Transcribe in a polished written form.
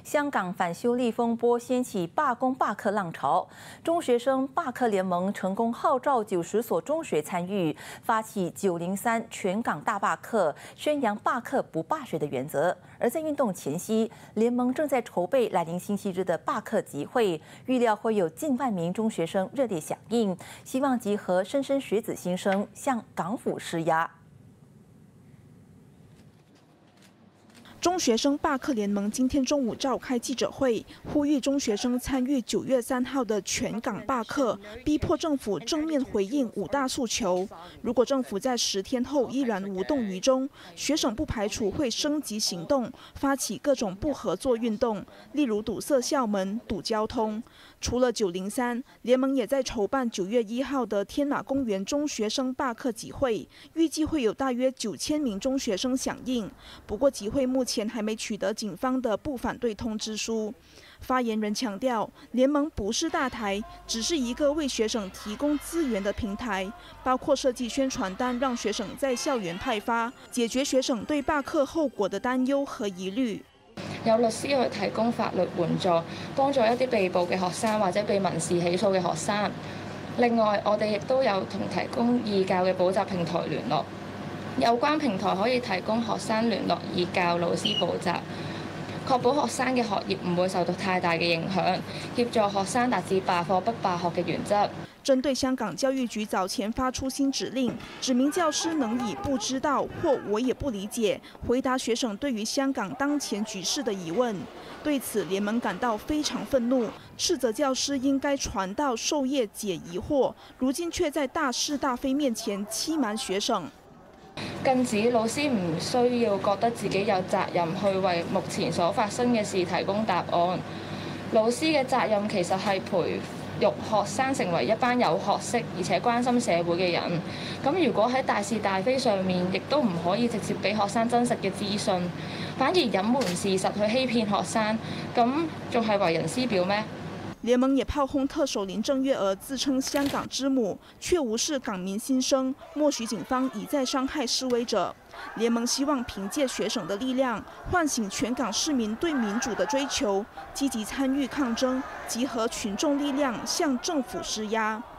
香港反修例风波掀起罢工罢课浪潮，中学生罢课联盟成功号召90所中学参与，发起903全港大罢课，宣扬罢课不罢学的原则。而在运动前夕，联盟正在筹备来临星期日的罢课集会，预料会有近万名中学生热烈响应，希望集合莘莘学子心声，向港府施压。 中学生罢课联盟今天中午召开记者会，呼吁中学生参与9月3号的全港罢课，逼迫政府正面回应5大诉求。如果政府在10天后依然无动于衷，学省不排除会升级行动，发起各种不合作运动，例如堵塞校门、堵交通。除了903，联盟也在筹办9月1号的天马公园中学生罢课集会，预计会有大约9000名中学生响应。不过集会目前还没取得警方的不反对通知书。发言人强调，联盟不是大台，只是一个为学生提供资源的平台，包括设计宣传单让學生在校園派發，解決學生對罷課後果的擔憂和疑慮。 有律師去提供法律援助，幫助一啲被捕嘅學生或者被民事起訴嘅學生。另外，我哋亦都有同提供義教嘅補習平台聯絡，有關平台可以提供學生聯絡義教老師補習，確保學生嘅學業唔會受到太大嘅影響，協助學生達至罷課不罷學嘅原則。 針對香港教育局早前發出新指令，指明教師能以不知道或我也不理解回答學生對於香港當前局勢的疑問。對此，聯盟感到非常憤怒，斥責教師應該傳道授業解疑惑，如今卻在大是大非面前欺瞞學生。 更指老師唔需要覺得自己有責任去為目前所發生嘅事提供答案。老師嘅責任其實係培育學生成為一班有學識而且關心社會嘅人。咁如果喺大是大非上面，亦都唔可以直接俾學生真實嘅資訊，反而隱瞞事實去欺騙學生，咁仲係為人師表咩？ 聯盟也炮轟特首林鄭月娥自稱香港之母，卻無視港民心聲，默許警方已在傷害示威者。聯盟希望憑借學生的力量，喚醒全港市民對民主的追求，積極參與抗爭，集合群眾力量向政府施壓。